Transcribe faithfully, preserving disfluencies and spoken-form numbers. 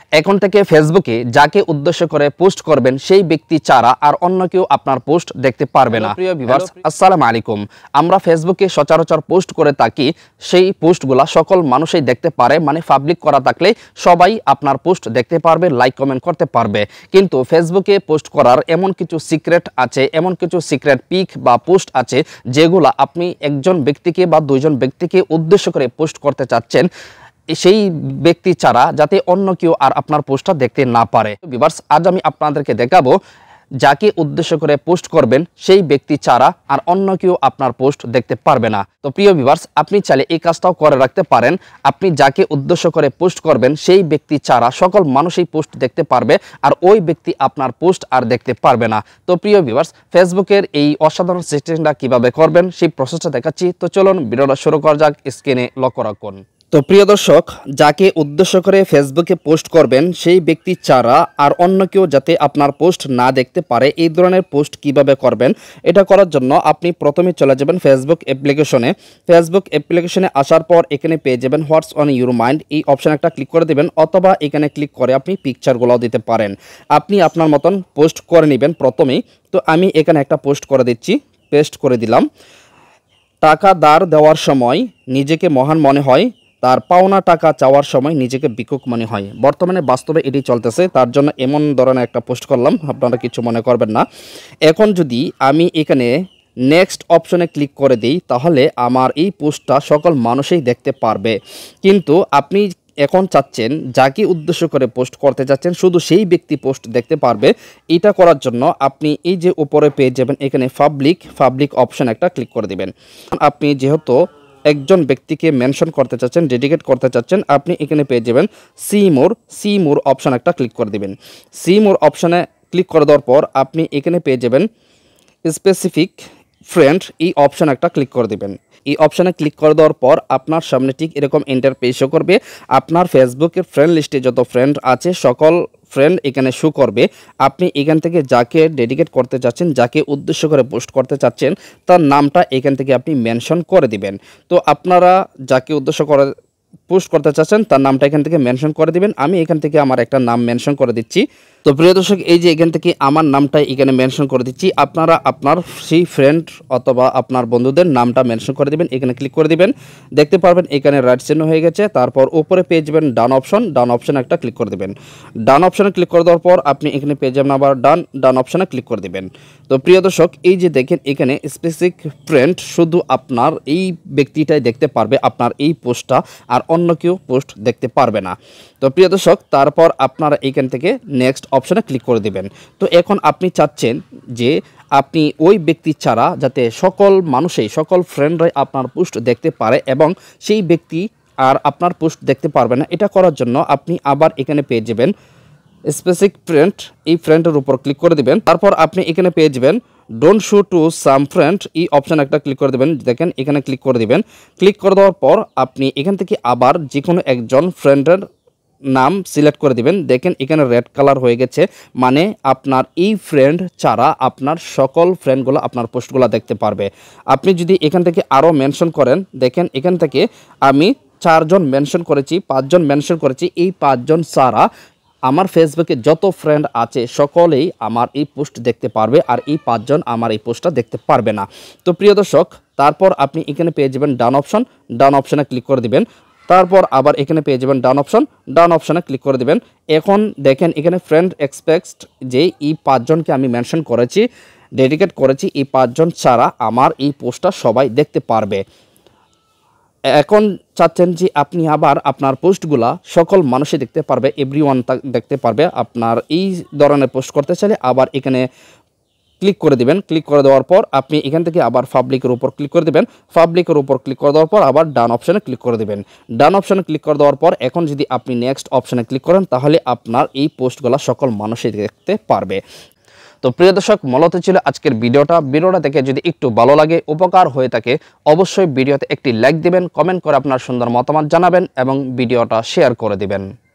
এখন থেকে ফেসবুকে যাকে উদ্দেশ্য করে পোস্ট করবেন সেই ব্যক্তি ছাড়া আর অন্য কেউ আপনার পোস্ট দেখতে পারবে না। প্রিয় ভিউয়ার্স, আসসালামু আলাইকুম। আমরা ফেসবুকে সচরাচর পোস্ট করে থাকি, সেই পোস্টগুলা সকল মানুষই দেখতে পারে, মানে পাবলিক করা থাকলে সবাই আপনার পোস্ট দেখতে পারবে, লাইক কমেন্ট করতে পারবে। কিন্তু ফেসবুকে পোস্ট করার এমন কিছু সিক্রেট আছে, এমন কিছু সিক্রেট পিক বা পোস্ট আছে যেগুলা আপনি একজন ব্যক্তিকে বা দুইজন ব্যক্তিকে উদ্দেশ্য করে পোস্ট করতে চাচ্ছেন, সেই ব্যক্তি ছাড়া যাতে অন্য কেউ আর আপনার পোস্টটা দেখতে না পারে। ভিউয়ার্স, আজ আমি আপনাদেরকে দেখাবো যাকে উদ্দেশ্য করে পোস্ট করবেন সেই ব্যক্তি ছাড়া আর অন্য কেউ আপনার পোস্ট দেখতে পারবে না। তো প্রিয় ভিউয়ার্স, আপনি চাইলে এই কাজটাও করে রাখতে পারেন। আপনি যাকে উদ্দেশ্য করে পোস্ট করবেন সেই ব্যক্তি ছাড়া সকল মানুষই পোস্ট দেখতে পারবে আর ওই ব্যক্তি আপনার পোস্ট আর দেখতে পারবে না। তো প্রিয় ভিউয়ার্স, ফেসবুকের এই অসাধারণ সিস্টেমটা কিভাবে করবেন সেই প্রসেসটা দেখাচ্ছি। তো চলুন ভিডিওটা শুরু করা যাক। স্ক্রিনে লক্ষ্য রাখুন। তো প্রিয় দর্শক, যাকে উদ্দেশ্য করে ফেসবুকে পোস্ট করবেন সেই ব্যক্তি ছাড়া আর অন্য কেউ যাতে আপনার পোস্ট না দেখতে পারে, এই ধরনের পোস্ট কিভাবে করবেন এটা করার জন্য আপনি প্রথমে চলে যাবেন ফেসবুক অ্যাপ্লিকেশনে। ফেসবুক অ্যাপ্লিকেশনে আসার পর এখানে পেয়ে যাবেন হোয়াটস অন ইউর মাইন্ড, এই অপশান একটা ক্লিক করে দেবেন, অথবা এখানে ক্লিক করে আপনি পিকচারগুলোও দিতে পারেন। আপনি আপনার মতন পোস্ট করে নেবেন প্রথমেই। তো আমি এখানে একটা পোস্ট করে দিচ্ছি, পেস্ট করে দিলাম। টাকা ধার দেওয়ার সময় নিজেকে মহান মনে হয়, তার পাওনা টাকা চাওয়ার সময় নিজেকে ভিক্ষুক মনে হয়। বর্তমানে বাস্তবে এটি চলতেছে, তার জন্য এমন ধরনের একটা পোস্ট করলাম, আপনারা কিছু মনে করবেন না। এখন যদি আমি এখানে নেক্সট অপশনে ক্লিক করে দিই তাহলে আমার এই পোস্টটা সকল মানুষই দেখতে পারবে। কিন্তু আপনি এখন চাচ্ছেন যাকে উদ্দেশ্য করে পোস্ট করতে চাচ্ছেন শুধু সেই ব্যক্তি পোস্ট দেখতে পারবে। এটা করার জন্য আপনি এই যে উপরে পেয়ে যাবেন এখানে পাবলিক পাবলিক অপশন একটা ক্লিক করে দিবেন। আপনি যেহেতু একজন ব্যক্তিকে মেনশন করতে চাচ্ছেন, ডেডিকেট করতে চাচ্ছেন, আপনি এখানে পেয়ে যাবেন see more see more option একটা ক্লিক করে দিবেন। সি মোর অপশানে ক্লিক করে দেওয়ার পর আপনি এখানে পেয়ে যাবেন স্পেসিফিক ফ্রেন্ড, এই অপশান একটা ক্লিক করে দিবেন। এই অপশানে ক্লিক করে দেওয়ার পর আপনার সামনে ঠিক এরকম ইন্টারফেস শো করবে। আপনার ফেসবুকের ফ্রেন্ড লিস্টে যত ফ্রেন্ড আছে সকল ফ্রেন্ড এখানে শো করবে। আপনি এখান থেকে যাকে ডেডিকেট করতে চাচ্ছেন, যাকে উদ্দেশ্য করে পোস্ট করতে চাচ্ছেন তার নামটা এখান থেকে আপনি মেনশন করে দিবেন। তো আপনারা যাকে উদ্দেশ্য করে পোস্ট করতে চাচ্ছেন তার নামটা এখান থেকে মেনশন করে দিবেন। আমি এখান থেকে আমার একটা নাম মেনশন করে দিচ্ছি। তো প্রিয় দর্শক, এই যে এখান থেকে আমার নামটা এখানে মেনশন করে দিচ্ছি। আপনারা আপনার সেই ফ্রেন্ড অথবা আপনার বন্ধুদের নামটা মেনশন করে দিবেন, এখানে ক্লিক করে দিবেন। দেখতে পারবেন এখানে রাইট চিহ্ন হয়ে গেছে। তারপর উপরে পেয়ে যাবেন ডান অপশন, ডান অপশানে একটা ক্লিক করে দেবেন। ডান অপশানে ক্লিক করে দেওয়ার পর আপনি এখানে পেয়ে যাবেন আবার ডান ডান অপশানে ক্লিক করে দেবেন। তো প্রিয় দর্শক, এই যে দেখেন এখানে স্পেসিফিক ফ্রেন্ড, শুধু আপনার এই ব্যক্তিটাই দেখতে পারবে আপনার এই পোস্টটা, আর অন্য কেউ পোস্ট দেখতে পারবে না। তো প্রিয় দর্শক, তারপর আপনারা এইখান থেকে নেক্সট অপশানে ক্লিক করে দিবেন। তো এখন আপনি চাচ্ছেন যে আপনি ওই ব্যক্তি ছাড়া যাতে সকল মানুষই, সকল ফ্রেন্ডরাই আপনার পোস্ট দেখতে পারে এবং সেই ব্যক্তি আর আপনার পোস্ট দেখতে পারবে না। এটা করার জন্য আপনি আবার এখানে পেয়ে যাবেন স্পেসিফিক ফ্রেন্ড, এই ফ্রেন্ডের উপর ক্লিক করে দিবেন। তারপর আপনি এখানে পেয়ে যাবেন don't show to some friend, এই অপশান একটা ক্লিক করে দেবেন। দেখেন এখানে ক্লিক করে দিবেন। ক্লিক করে দেওয়ার পর আপনি এখান থেকে আবার যে কোনো একজন ফ্রেন্ডের নাম সিলেক্ট করে দিবেন। দেখেন এখানে রেড কালার হয়ে গেছে, মানে আপনার এই ফ্রেন্ড ছাড়া আপনার সকল ফ্রেন্ডগুলো আপনার পোস্টগুলো দেখতে পারবে। আপনি যদি এখান থেকে আরও মেনশন করেন, দেখেন এখান থেকে আমি চারজন মেনশন করেছি, পাঁচজন মেনশন করেছি, এই পাঁচজন ছাড়া আমার ফেসবুকে যত ফ্রেন্ড আছে সকলেই আমার এই পোস্ট দেখতে পারবে, আর এই পাঁচজন আমার এই পোস্টটা দেখতে পারবে না। তো প্রিয় দর্শক, তারপর আপনি এখানে পেয়ে যাবেন ডান অপশন, ডান অপশানে ক্লিক করে দিবেন। তারপর আবার এখানে পেয়ে যাবেন ডান অপশন, ডান অপশানে ক্লিক করে দিবেন। এখন দেখেন এখানে ফ্রেন্ড এক্সপেক্ট যে এই পাঁচজনকে আমি মেনশন করেছি, ডেডিকেট করেছি, এই পাঁচজন ছাড়া আমার এই পোস্টটা সবাই দেখতে পারবে। এখন চাচ্ছেন যে আপনি আবার আপনার পোস্টগুলা সকল মানুষই দেখতে পারবে, এভরিওয়ান দেখতে পারবে। আপনার এই ধরনের পোস্ট করতে চাইলে আবার এখানে ক্লিক করে দিবেন। ক্লিক করে দেওয়ার পর আপনি এখান থেকে আবার পাবলিকের উপর ক্লিক করে দেবেন। পাবলিকের উপর ক্লিক করে দেওয়ার পর আবার ডান অপশানে ক্লিক করে দেবেন। ডান অপশানে ক্লিক করে দেওয়ার পর এখন যদি আপনি নেক্সট অপশানে ক্লিক করেন তাহলে আপনার এই পোস্টগুলো সকল মানুষই দেখতে পারবে। তো প্রিয় দর্শক, মূলত ছিল আজকের ভিডিওটা। ভিডিওটা দেখে যদি একটু ভালো লাগে, উপকার হয়ে থাকে, অবশ্যই ভিডিওতে একটি লাইক দিবেন, কমেন্ট করে আপনার সুন্দর মতামত জানাবেন এবং ভিডিওটা শেয়ার করে দিবেন।